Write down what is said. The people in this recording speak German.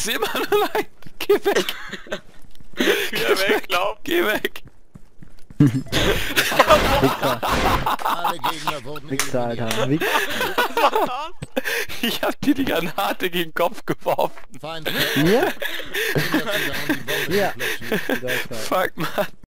seh mal nur nein. Geh weg. Wieder weglauf. Geh weg. Alle Gegner wurden Wichser, eliminiert. Alter. Wichser. Was war das? Ich hab dir die Granate gegen den Kopf geworfen. Feind Hier? verhindert sie daran, die Bombe Ja. zu platzieren. Fuck, Mann.